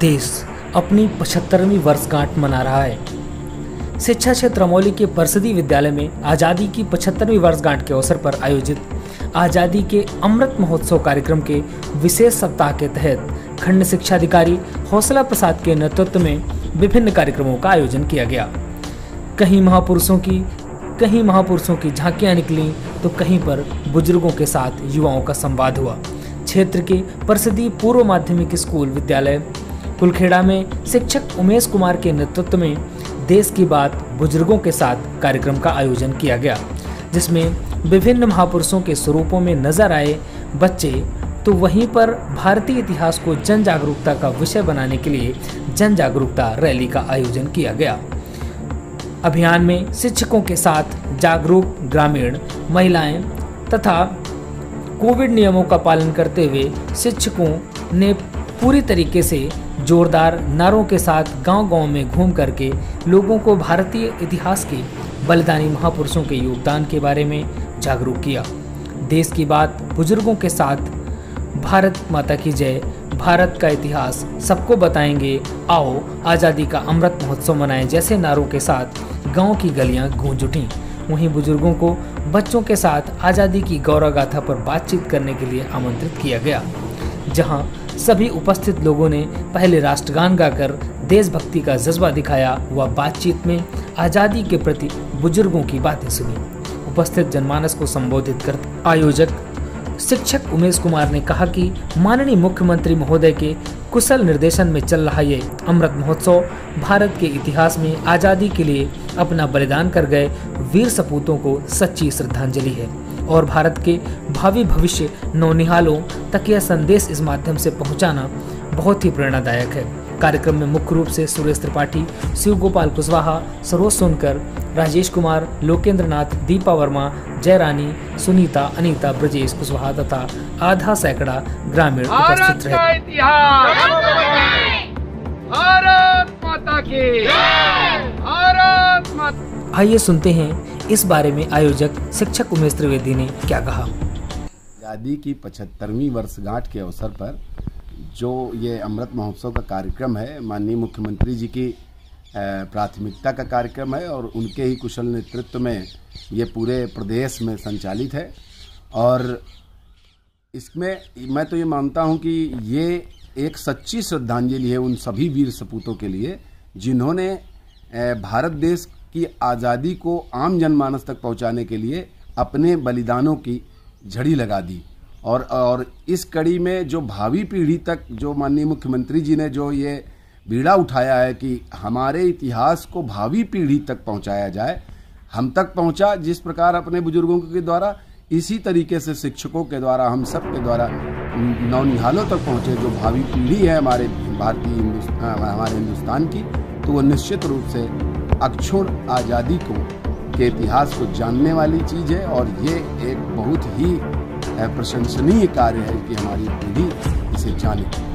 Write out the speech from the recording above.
देश अपनी 75वीं वर्षगांठ मना रहा है। शिक्षा क्षेत्र अमौली के परिषदीय विद्यालय में आज़ादी की 75वीं वर्षगांठ के अवसर पर आयोजित आज़ादी के अमृत महोत्सव कार्यक्रम के विशेष सप्ताह के तहत खंड शिक्षा अधिकारी हौसला प्रसाद के नेतृत्व में विभिन्न कार्यक्रमों का आयोजन किया गया। कहीं महापुरुषों की झांकियां निकली तो कहीं पर बुजुर्गों के साथ युवाओं का संवाद हुआ। क्षेत्र के परिषदीय पूर्व माध्यमिक स्कूल विद्यालय कुलखेड़ा में शिक्षक उमेश कुमार के नेतृत्व में देश की बात बुजुर्गों के साथ कार्यक्रम का आयोजन किया गया, जिसमें विभिन्न महापुरुषों के स्वरूपों में नजर आए बच्चे, तो वहीं पर भारतीय इतिहास को जन जागरूकता का विषय बनाने के लिए जन जागरूकता रैली का आयोजन किया गया। अभियान में शिक्षकों के साथ जागरूक ग्रामीण महिलाएं तथा कोविड नियमों का पालन करते हुए शिक्षकों ने पूरी तरीके से जोरदार नारों के साथ गांव-गांव में घूम करके लोगों को भारतीय इतिहास के बलिदानी महापुरुषों के योगदान के बारे में जागरूक किया। देश की बात बुजुर्गों के साथ, भारत माता की जय, भारत का इतिहास सबको बताएंगे, आओ आज़ादी का अमृत महोत्सव मनाएं जैसे नारों के साथ गांव की गलियां गूंज उठीं। वहीं बुजुर्गों को बच्चों के साथ आज़ादी की गौरव गाथा पर बातचीत करने के लिए आमंत्रित किया गया, जहां सभी उपस्थित लोगों ने पहले राष्ट्रगान गाकर देशभक्ति का जज्बा दिखाया व बातचीत में आज़ादी के प्रति बुजुर्गों की बातें सुनी। उपस्थित जनमानस को संबोधित कर आयोजक शिक्षक उमेश कुमार ने कहा कि माननीय मुख्यमंत्री महोदय के कुशल निर्देशन में चल रहा ये अमृत महोत्सव भारत के इतिहास में आज़ादी के लिए अपना बलिदान कर गए वीर सपूतों को सच्ची श्रद्धांजलि है और भारत के भावी भविष्य नौनिहालों तक यह संदेश इस माध्यम से पहुंचाना बहुत ही प्रेरणादायक है। कार्यक्रम में मुख्य रूप से सुरेश त्रिपाठी, शिव गोपाल कुशवाहा, सरोज सोनकर, राजेश कुमार, लोकेंद्र नाथ, दीपा वर्मा, जयरानी, सुनीता, अनीता, ब्रजेश कुशवाहा तथा आधा सैकड़ा ग्रामीण उपस्थित रहे। भारत माता की भारत माता। आइए सुनते हैं इस बारे में आयोजक शिक्षक उमेश त्रिवेदी ने क्या कहा। आज़ादी की 75वीं वर्षगांठ के अवसर पर जो ये अमृत महोत्सव का कार्यक्रम है, माननीय मुख्यमंत्री जी की प्राथमिकता का कार्यक्रम है और उनके ही कुशल नेतृत्व में ये पूरे प्रदेश में संचालित है। और इसमें मैं तो ये मानता हूँ कि ये एक सच्ची श्रद्धांजलि है उन सभी वीर सपूतों के लिए जिन्होंने भारत देश की आज़ादी को आम जनमानस तक पहुँचाने के लिए अपने बलिदानों की झड़ी लगा दी। और इस कड़ी में जो भावी पीढ़ी तक जो माननीय मुख्यमंत्री जी ने जो ये बीड़ा उठाया है कि हमारे इतिहास को भावी पीढ़ी तक पहुंचाया जाए, हम तक पहुंचा जिस प्रकार अपने बुजुर्गों के द्वारा, इसी तरीके से शिक्षकों के द्वारा, हम सब के द्वारा नौनिहालों तक पहुंचे जो भावी पीढ़ी है हमारे हमारे हिंदुस्तान की, तो वो निश्चित रूप से अक्षुण्ण आज़ादी के इतिहास को जानने वाली चीज़ है। और ये एक बहुत ही प्रशंसनीय कार्य है कि हमारी पीढ़ी इसे जाने।